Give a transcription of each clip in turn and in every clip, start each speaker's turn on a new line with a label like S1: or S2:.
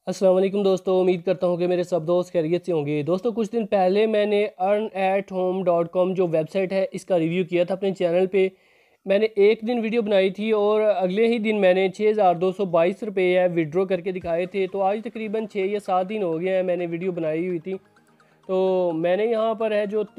S1: अस्सलाम वालेकुम दोस्तों, उम्मीद करता हूँ कि मेरे सब दोस्त खैरियत से होंगे। दोस्तों कुछ दिन पहले मैंने earnathome.com जो वेबसाइट है इसका रिव्यू किया था अपने चैनल पे। मैंने एक दिन वीडियो बनाई थी और अगले ही दिन मैंने 6222 रुपये है विड्रॉ करके दिखाए थे। तो आज तकरीबन 6 या 7 दिन हो गए हैं मैंने वीडियो बनाई हुई थी। तो मैंने यहाँ पर है जो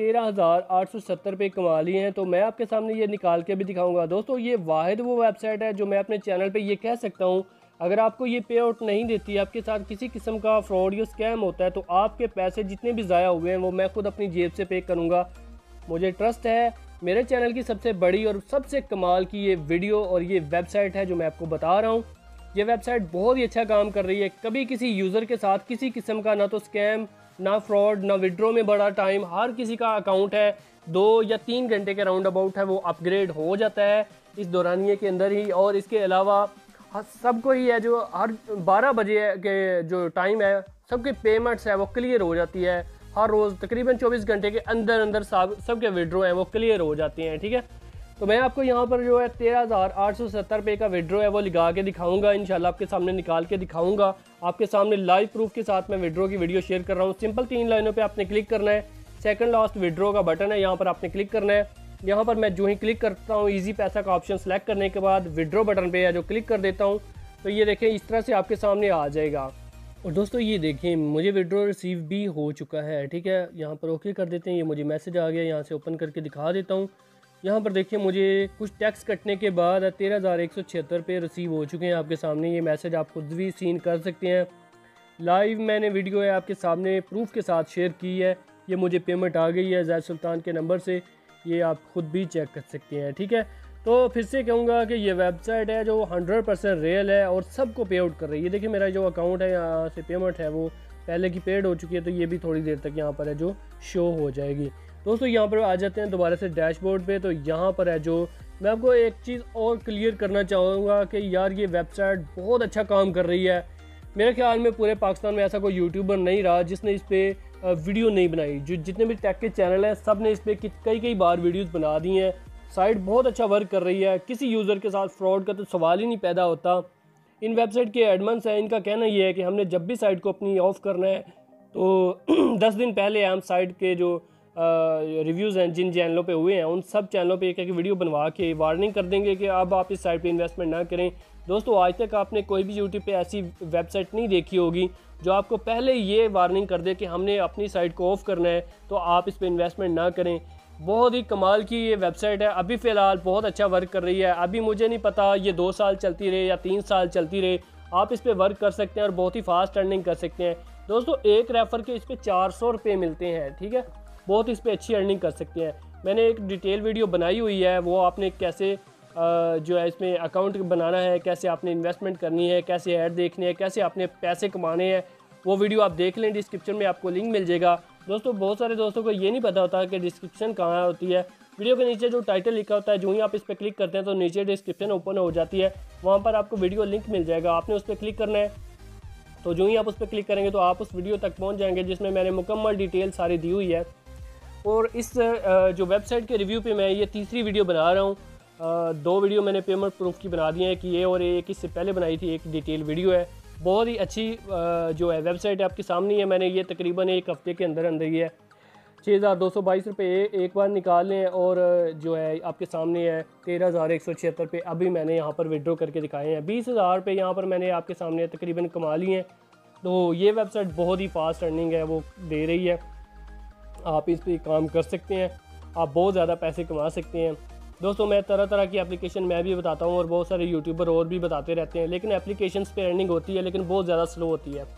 S1: 13,870 रुपये कमा लिए हैं। तो मैं आपके सामने ये निकाल के भी दिखाऊँगा। दोस्तों ये वाहिद वो वेबसाइट है जो मैं अपने चैनल पर ये कह सकता हूँ, अगर आपको ये पे आउट नहीं देती, आपके साथ किसी किस्म का फ्रॉड या स्कैम होता है, तो आपके पैसे जितने भी ज़ाया हुए हैं वो मैं खुद अपनी जेब से पे करूँगा। मुझे ट्रस्ट है। मेरे चैनल की सबसे बड़ी और सबसे कमाल की ये वीडियो और ये वेबसाइट है जो मैं आपको बता रहा हूँ। ये वेबसाइट बहुत ही अच्छा काम कर रही है। कभी किसी यूज़र के साथ किसी किस्म का ना तो स्कैम, ना फ्रॉड, ना विड्रॉ में बड़ा टाइम। हर किसी का अकाउंट है 2 या 3 घंटे के राउंड अबाउट है वो अपग्रेड हो जाता है इस दौरानिए के अंदर ही। और इसके अलावा सबको ही है जो हर 12 बजे के जो टाइम है सबके पेमेंट्स है वो क्लियर हो जाती है। हर रोज़ तकरीबन 24 घंटे के अंदर अंदर सबके विड्रॉ हैं वो क्लियर हो जाती हैं। ठीक है, तो मैं आपको यहाँ पर जो है 13,870 रुपये का विड्रॉ है वो लगा के दिखाऊंगा। इंशाल्लाह आपके सामने निकाल के दिखाऊंगा। आपके सामने लाइव प्रूफ के साथ मैं विड्रॉ की वीडियो शेयर कर रहा हूँ। सिंपल 3 लाइनों पर आपने क्लिक करना है। सेकंड लास्ट विड्रॉ का बटन है, यहाँ पर आपने क्लिक करना है। यहाँ पर मैं जो ही क्लिक करता हूँ ईजी पैसा का ऑप्शन सेलेक्ट करने के बाद विड्रॉ बटन पे है जो क्लिक कर देता हूँ, तो ये देखें इस तरह से आपके सामने आ जाएगा। और दोस्तों ये देखें मुझे विड्रॉ रिसीव भी हो चुका है। ठीक है, यहाँ पर ओके कर देते हैं। ये मुझे मैसेज आ गया, यहाँ से ओपन करके दिखा देता हूँ। यहाँ पर देखिए मुझे कुछ टैक्स कटने के बाद 13,176 रुपये रिसीव हो चुके हैं। आपके सामने ये मैसेज आप खुद भी सीन कर सकते हैं। लाइव मैंने वीडियो है आपके सामने प्रूफ के साथ शेयर की है। ये मुझे पेमेंट आ गई है जैद सुल्तान के नंबर से, ये आप खुद भी चेक कर सकते हैं। ठीक है, तो फिर से कहूँगा कि ये वेबसाइट है जो 100% रियल है और सबको पे आउट कर रही है। देखिए मेरा जो अकाउंट है यहाँ से पेमेंट है वो पहले की पेड हो चुकी है, तो ये भी थोड़ी देर तक यहाँ पर है जो शो हो जाएगी। दोस्तों यहाँ पर आ जाते हैं दोबारा से डैशबोर्ड पे। तो यहाँ पर है जो मैं आपको एक चीज़ और क्लियर करना चाहूँगा कि यार ये वेबसाइट बहुत अच्छा काम कर रही है। मेरे ख्याल में पूरे पाकिस्तान में ऐसा कोई यूट्यूबर नहीं रहा जिसने इस पर वीडियो नहीं बनाई। जो जितने भी टेक के चैनल हैं सब ने इस पर कई बार वीडियोस बना दी हैं। साइट बहुत अच्छा वर्क कर रही है। किसी यूज़र के साथ फ्रॉड का तो सवाल ही नहीं पैदा होता। इन वेबसाइट के एडमन्स हैं, इनका कहना ये है कि हमने जब भी साइट को अपनी ऑफ़ करना है तो 10 दिन पहले हम साइट के जो रिव्यूज़ हैं जिन चैनलों पे हुए हैं उन सब चैनलों पे एक वीडियो बनवा के वार्निंग कर देंगे कि अब आप इस साइट पे इन्वेस्टमेंट ना करें। दोस्तों आज तक आपने कोई भी यूट्यूब पे ऐसी वेबसाइट नहीं देखी होगी जो आपको पहले ये वार्निंग कर दे कि हमने अपनी साइट को ऑफ़ करना है तो आप इस पर इन्वेस्टमेंट ना करें। बहुत ही कमाल की ये वेबसाइट है। अभी फ़िलहाल बहुत अच्छा वर्क कर रही है। अभी मुझे नहीं पता ये 2 साल चलती रहे या 3 साल चलती रहे, आप इस पर वर्क कर सकते हैं और बहुत ही फास्ट अर्निंग कर सकते हैं। दोस्तों एक रेफ़र के इस पर 400 रुपये मिलते हैं। ठीक है, बहुत इस पर अच्छी अर्निंग कर सकते हैं। मैंने एक डिटेल वीडियो बनाई हुई है, वो आपने कैसे जो है इसमें अकाउंट बनाना है, कैसे आपने इन्वेस्टमेंट करनी है, कैसे ऐड देखने हैं, कैसे आपने पैसे कमाने हैं, वो वीडियो आप देख लें। डिस्क्रिप्शन में आपको लिंक मिल जाएगा। दोस्तों बहुत सारे दोस्तों को ये नहीं पता होता कि डिस्क्रिप्शन कहाँ होती है। वीडियो के नीचे जो टाइटल लिखा होता है जो ही आप इस पर क्लिक करते हैं तो नीचे डिस्क्रिप्शन ओपन हो जाती है, वहाँ पर आपको वीडियो लिंक मिल जाएगा। आपने उस पर क्लिक करना है, तो जो ही आप उस पर क्लिक करेंगे तो आप उस वीडियो तक पहुँच जाएंगे जिसमें मैंने मुकम्मल डिटेल सारी दी हुई है। और इस जो वेबसाइट के रिव्यू पे मैं ये तीसरी वीडियो बना रहा हूँ। 2 वीडियो मैंने पेमेंट प्रूफ की बना दी हैं कि ये, और एक इससे पहले बनाई थी, एक डिटेल वीडियो है। बहुत ही अच्छी जो है वेबसाइट आपके सामने है। मैंने ये तकरीबन 1 हफ़्ते के अंदर ही है 6,222 रुपये एक बार निकाल लें और जो है आपके सामने है 13,176 रुपये अभी मैंने यहाँ पर विड्रॉ करके दिखाए हैं। 20,000 रुपये यहाँ पर मैंने आपके सामने तकरीबन कमा लिए हैं। तो ये वेबसाइट बहुत ही फास्ट अर्निंग है वो दे रही है। आप इस पर काम कर सकते हैं, आप बहुत ज़्यादा पैसे कमा सकते हैं। दोस्तों मैं तरह तरह की एप्लीकेशन मैं भी बताता हूँ और बहुत सारे यूट्यूबर और भी बताते रहते हैं, लेकिन एप्लीकेशंस पे अर्निंग होती है लेकिन बहुत ज़्यादा स्लो होती है।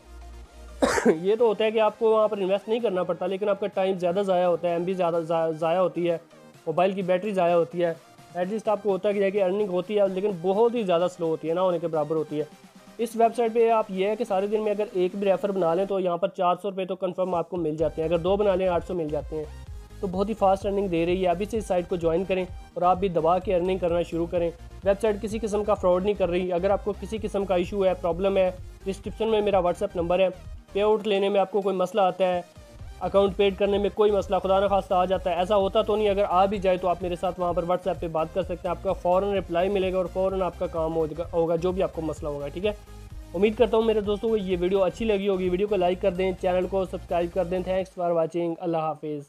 S1: ये तो होता है कि आपको वहाँ पर इन्वेस्ट नहीं करना पड़ता, लेकिन आपका टाइम ज़्यादा ज़ाया होता है, MB ज़्यादा ज़ाया होती है, मोबाइल की बैटरी ज़ाया होती है। एटलीस्ट आपको होता है कि अर्निंग होती है लेकिन बहुत ही ज़्यादा स्लो होती है, ना होने के बराबर होती है। इस वेबसाइट पे आप ये है कि सारे दिन में अगर एक भी रेफ़र बना लें तो यहाँ पर 400 रुपये तो कंफर्म आपको मिल जाते हैं। अगर 2 बना लें 800 मिल जाते हैं। तो बहुत ही फास्ट अर्निंग दे रही है। अभी से इस साइट को ज्वाइन करें और आप भी दबा के अर्निंग करना शुरू करें। वेबसाइट किसी किस्म का फ्रॉड नहीं कर रही। अगर आपको किसी किस्म का इशू है, प्रॉब्लम है, डिस्क्रिप्शन में मेरा व्हाट्सएप नंबर है। पे आउट लेने में आपको कोई मसला आता है, अकाउंट पेड करने में कोई मसला खुदा न खास्ता आ जाता है, ऐसा होता तो नहीं, अगर आ भी जाए तो आप मेरे साथ वहाँ पर व्हाट्सएप पे बात कर सकते हैं। आपका फ़ौरन रिप्लाई मिलेगा और फ़ौरन आपका काम होगा जो भी आपको मसला होगा। ठीक है, उम्मीद करता हूँ मेरे दोस्तों को ये वीडियो अच्छी लगी होगी। वीडियो को लाइक कर दें, चैनल को सब्सक्राइब कर दें। Thanks for watching. अल्लाह हाफिज़।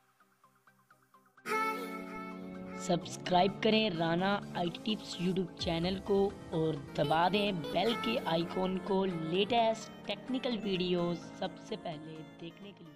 S2: सब्सक्राइब करें Rana IT tips YouTube channel को और दबा दें बेल के आइकॉन को लेटेस्ट टेक्निकल वीडियोस सबसे पहले देखने के लिए।